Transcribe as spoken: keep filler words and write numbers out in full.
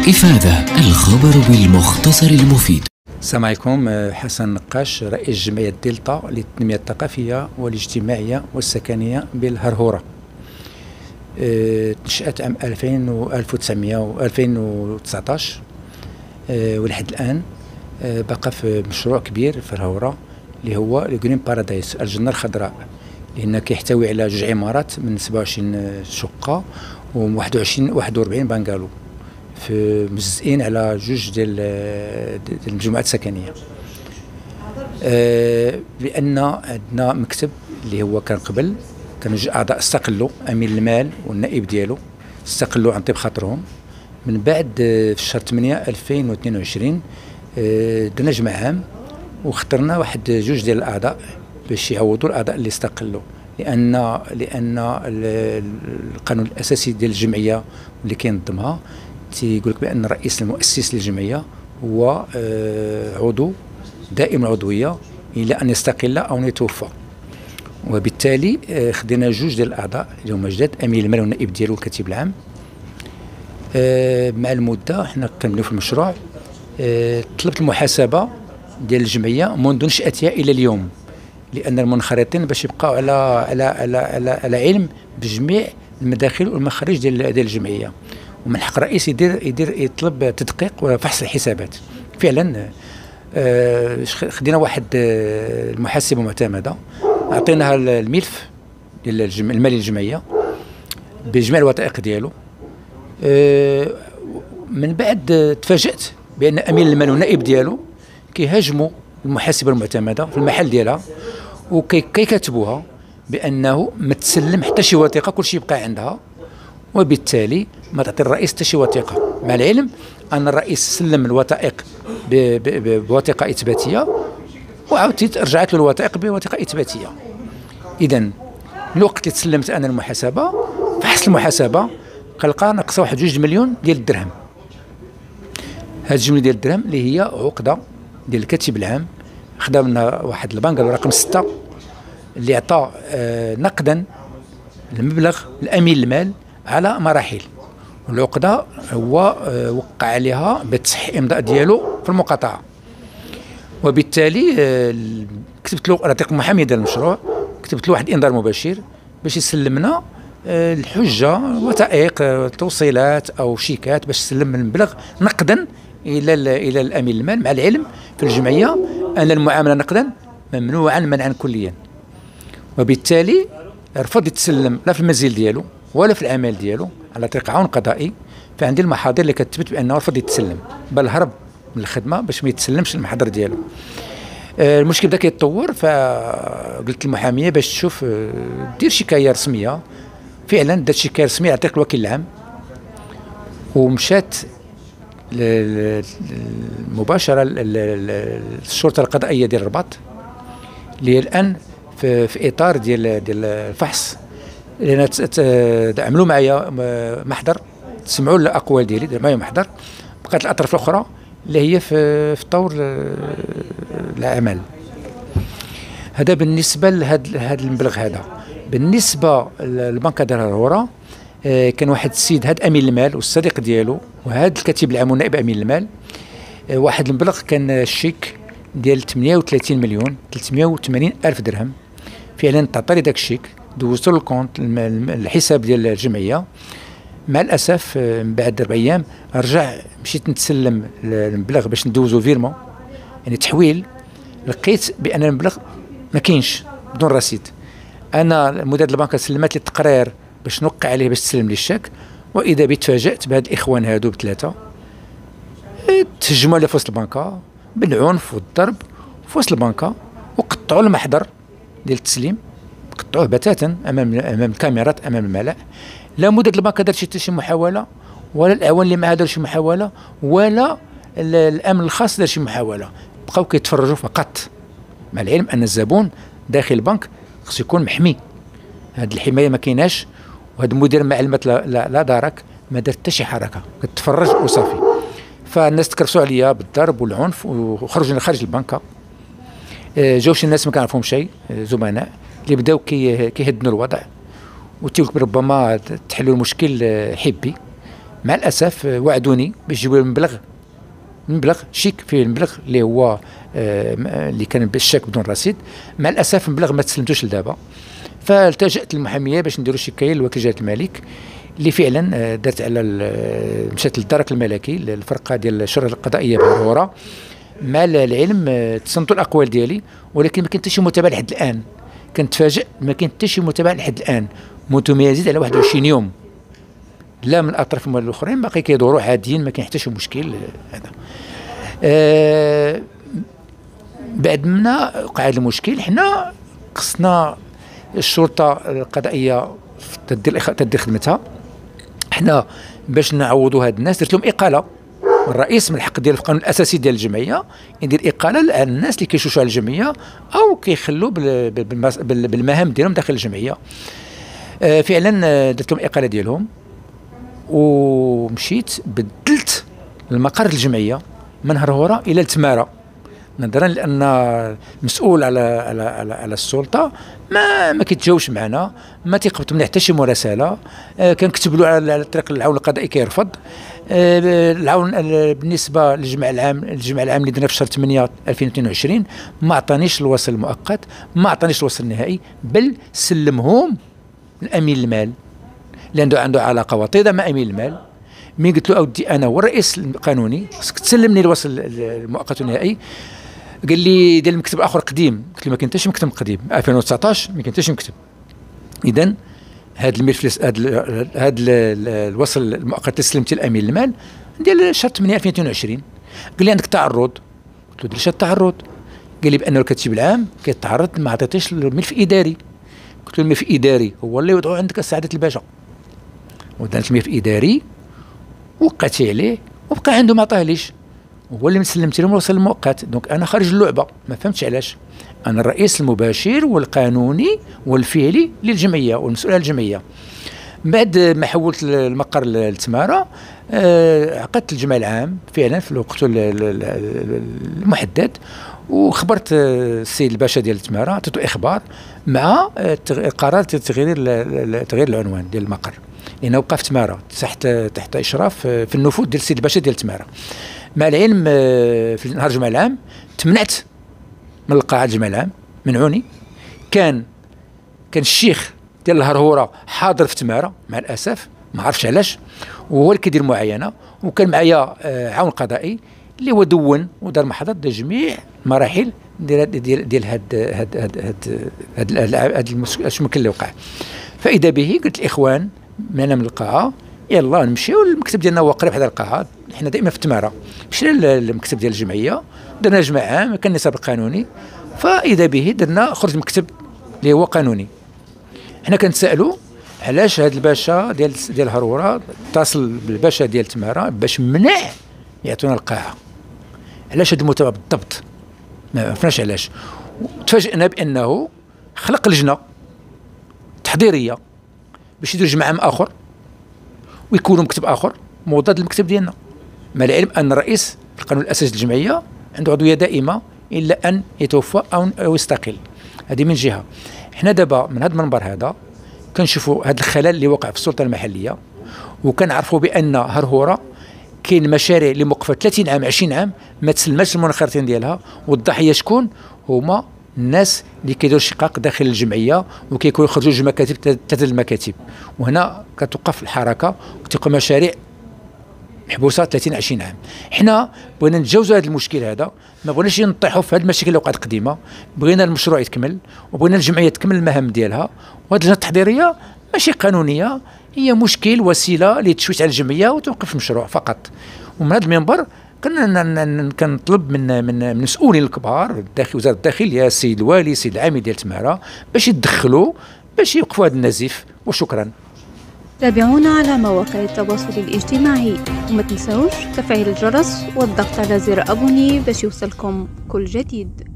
الإفادة، الخبر بالمختصر المفيد. السلام عليكم. حسن نقاش، رئيس جمعية دلتا للتنمية الثقافية والاجتماعية والسكنية بالهرهورة. نشأت عام ألفين وألف وتسعمائة وألفين وتسعطاش، ولحد الآن بقى في مشروع كبير في الهرهورة اللي هو الجرين بارادايس، الجنة الخضراء، لأنه كيحتوي على جوج عمارات من سبعة وعشرين شقة وواحد وعشرين واحد وأربعين بنغالو، في مجزئين على جوج ديال ديال المجموعات السكنيه. أه لان عندنا مكتب اللي هو كان قبل كانوا جوج اعضاء استقلوا، امين المال والنائب ديالو استقلوا عن طيب خاطرهم. من بعد في شهر ثمانية ألفين واثنين وعشرين أه درنا جمع عام واخترنا واحد جوج ديال الاعضاء باش يعوضوا الاعضاء اللي استقلوا، لان لان القانون الاساسي ديال الجمعيه اللي كينظمها تيقول لك بان الرئيس المؤسس للجمعيه هو عضو دائم العضويه الى ان يستقل او ان يتوفى. وبالتالي خدينا جوج ديال الاعضاء اللي هما جداد، امين المال والنائب ديالو والكاتب العام. مع المده حنا كنبنيو في المشروع. طلبت المحاسبه ديال الجمعيه منذ نشاتها الى اليوم، لان المنخرطين باش يبقاو على على على على, على علم بجميع المداخل والمخارج ديال ديال الجمعيه. ومن حق الرئيس يدير يدير يطلب تدقيق وفحص الحسابات. فعلا آه خدينا واحد آه المحاسبه معتمده، اعطيناها الملف ديال الجم... المالي للجمعيه بجميع الوثائق ديالو. آه من بعد آه تفاجات بان امين المال والنائب ديالو كيهاجموا المحاسبه المعتمده في المحل ديالها، وكيكتبوها بانه ما تسلم حتى شي وثيقه، كل شيء يبقى عندها، وبالتالي ما تعطي الرئيس حتى شي وثيقه، مع العلم ان الرئيس سلم الوثائق بوثيقه اثباتيه وعاودت رجعت له الوثائق بوثيقه اثباتيه. اذا الوقت اللي تسلمت انا المحاسبه، فحص المحاسبه كنلقى ناقصه واحد جوج مليون ديال الدرهم. هاد الجمله ديال الدرهم اللي هي عقده ديال الكاتب العام خدا منها واحد البنك رقم ستة اللي عطى آه نقدا المبلغ لامين المال على مراحل، والعقده هو آه وقع عليها بتصحيح الامضاء ديالو في المقاطعه. وبالتالي آه كتبت له رقم محامي ديال المشروع، كتبت له واحد انذار مباشر باش يسلمنا آه الحجه، وثائق آه توصيلات او شيكات باش يسلم المبلغ نقدا الى الى الامين المال، مع العلم في الجمعيه ان المعامله نقدا ممنوعا منعا كليا. وبالتالي رفض يتسلم لا في المنزل ديالو ولا في العمل ديالو على طريق عون قضائي. فعندي المحاضر اللي كتثبت بانه رفض يتسلم، بل هرب من الخدمه باش ما يتسلمش المحاضر ديالو. آه المشكل بدا كيتطور، فقلت للمحاميه باش تشوف آه دير شكايه رسميه. فعلا دارت شكايه رسميه على طريق الوكيل العام، ومشات مباشره للشرطه القضائيه ديال الرباط اللي هي الان في, في اطار ديال ديال الفحص، لان عملوا معايا محضر، تسمعوا الاقوال ديالي، دار معايا محضر. بقات الاطراف الاخرى اللي هي في في طور العمل. هذا بالنسبه لهذا هذا المبلغ. هذا بالنسبه للبنكه ديال الهرهوره، كان واحد السيد هذا امين المال والصديق ديالو وهذا الكاتب العام والنائب امين المال، واحد المبلغ كان الشيك ديال ثمانية وثلاثين مليون ثلاثمائة وثمانين الف درهم. فعلا تعطى لي داك الشيك، دوزتو للكونت الحساب ديال الجمعيه. مع الاسف من بعد اربع ايام رجع مشيت نتسلم المبلغ باش ندوزو فيرمون، يعني تحويل، لقيت بان المبلغ ما كاينش بدون رصيد. انا مدير البنكه سلمت لي التقرير باش نوقع عليه باش تسلم لي الشيك، واذا بتفاجات بهاد الاخوان هادو بثلاثه تهجموا على في وسط البنكه بالعنف والضرب في وسط البنكه، وقطعوا المحضر ديال التسليم، قطعوه بتاتا امام امام الكاميرات امام الملأ. لا مدير البنكه دار شي شي محاوله، ولا الاعوان اللي معاه دار شي محاوله، ولا الامن الخاص دار شي محاوله، بقاو كيتفرجوا فقط. مع العلم ان الزبون داخل البنك خصو يكون محمي، هذه الحمايه ما كايناش. وهذا المدير مع علمت لا, لا, لا دارك ما دار حتى شي حركه، كتفرج وصافي. فالناس تكرسوا عليا بالضرب والعنف وخرجوا خارج البنكه. جاو شي ناس ما كنعرفهم شيء، زملاء اللي بداو كيهدنوا الوضع وتيقول ربما تحلوا المشكل حبي. مع الاسف وعدوني باش يجيبوا المبلغ مبلغ شيك فيه المبلغ اللي هو آه اللي كان بالشيك بدون رصيد. مع الاسف المبلغ ما تسلمتوش لدابا، فالتجأت للمحاميه باش نديروا شكايه لوكيل جلاله الملك اللي فعلا دارت على مشات للدرك الملكي للفرقه ديال الشرطه القضائيه بهرهوره. مع العلم تصنتوا الاقوال ديالي، ولكن ما كاين حتى شي متابع لحد الان. كنتفاجئ ما كاين حتى شي متابع لحد الان منذ ما يزيد على واحد وعشرين يوم، لا من الاطراف ولا الاخرين، باقي كيدوروا عاديين، ما كاين حتى شي مشكل. هذا آه بعد منا وقع هذا المشكل، حنا خصنا الشرطه القضائيه تدير تدير خدمتها. حنا باش نعوضوا هاد الناس درت لهم اقاله. الرئيس من الحق ديال القانون الاساسي ديال الجمعيه يدير اقاله للناس اللي كيشوشوا على الجمعيه او كيخلوا بالمهام ديالهم داخل الجمعيه. آه فعلا درت لهم اقاله ديالهم، ومشيت بدلت المقر الجمعيه من هرهوره الى تماره، نظرا لان المسؤول على على على, على السلطه ما ما كيتجاوبش معنا، ما تيقبض منه حتى شي مراسله. آه كنكتب له على طريق العون القضائي كيرفض. آه العون بالنسبه للجمع العام الجمع العام اللي درنا في شهر ثمانية ألفين واثنين وعشرين ما عطانيش الوصل المؤقت، ما عطانيش الوصل النهائي، بل سلمهم لامين المال اللي عنده عنده علاقه وطيده مع امين المال. مين قلت له اودي انا والرئيس القانوني خصك تسلمني الوصل المؤقت والنهائي، قال لي ديال المكتب اخر قديم. قلت له ما كاين حتى شي مكتب قديم، ألفين وتسعطاش ما كاين حتى شي مكتب. اذا هذا الملف هذا هذا الوصل المؤقت اللي سلمتي لامين المال ديال شهر ثمانية ألفين واثنين وعشرين. قال لي عندك تعرض. قلت له دير التعرض. قال لي بانه الكتيب العام كيتعرض ما عطيتيش الملف اداري. قلت له الملف اداري هو اللي وضعوا عندك سعاده الباشا، ودانت الملف اداري وقعتي عليه وبقى عنده ما عطاهليش، هو اللي سلمت لهم الوصل المؤقت. دونك انا خارج اللعبه، ما فهمتش علاش. انا الرئيس المباشر والقانوني والفعلي للجمعيه والمسؤول على الجمعيه. بعد ما حولت المقر لتماره آه عقدت الجمع العام فعلا في الوقت المحدد، وخبرت السيد الباشا ديال تماره، عطيته اخبار مع قرار تغيير تغيير العنوان ديال المقر، لانه وقع في تماره تحت تحت اشراف في النفوذ ديال السيد الباشا ديال تماره. مع العلم في نهار الجمع العام تمنعت من القاعه الجمع العام، منعوني. كان كان الشيخ ديال الهرهوره حاضر في تماره مع الاسف، ما عرفتش علاش، وهو اللي كيدير معاينه، وكان معايا عون قضائي اللي هو دون ودار محاضرات ديال جميع المراحل ديال ديال ديال هاد هاد هاد هاد هاد المشكل اللي وقع. فاذا به قلت الاخوان معنا من القاعه يلا نمشيو للمكتب ديالنا، هو قريب حدا القاعه، حنا دائما في تماره. مشينا للمكتب ديال الجمعيه، درنا جمع عام، كان النصاب القانوني، فاذا به درنا خرج المكتب اللي هو قانوني. حنا كنتسائلوا علاش هذا الباشا ديال ديال هرهوره اتصل بالباشا ديال تماره باش منع يعطونا القاعه. علاش هذا المتابعه بالضبط؟ ما عرفناش علاش. تفاجئنا بانه خلق لجنه تحضيريه باش يديروا جمع عام اخر ويكونوا مكتب اخر مضاد للمكتب ديالنا، مع العلم ان الرئيس القانون الاساسي للجمعيه عنده عضويه دائمه الا ان يتوفى او او يستقيل. هذه من جهه. حنا دابا من هذا المنبر هذا كنشوفوا هذا الخلل اللي وقع في السلطه المحليه، وكنعرفوا بان هرهوره كاين مشاريع اللي موقفه ثلاثين عام عشرين عام ما تسلمش المنخرطين ديالها، والضحيه شكون؟ هما الناس اللي كيديروا شقاق داخل الجمعيه وكيكونوا يخرجوا جوج مكاتب ثلاثه المكاتب، وهنا كتوقف الحركه وتبقى مشاريع محبوسه ثلاثين عشرين عام. حنا بغينا نتجاوزوا هذا المشكل هذا، ما بغيناش نطيحوا في هذه المشاكل اللي وقعت قديمه، بغينا المشروع يتكمل وبغينا الجمعيه تكمل المهام ديالها. وهذه اللجنه التحضيريه ماشي قانونيه، هي مشكل وسيله لتشويش على الجمعيه وتوقف المشروع فقط. ومن هذا المنبر كنطلب من من المسؤولين الكبار داخل وزاره الداخليه، السيد الوالي، السيد العامل ديال تماره، باش يتدخلوا باش يوقفوا هذا النزيف. وشكرا. تابعونا على مواقع التواصل الاجتماعي، وما تنسوش تفعيل الجرس والضغط على زر ابوني باش يوصلكم كل جديد.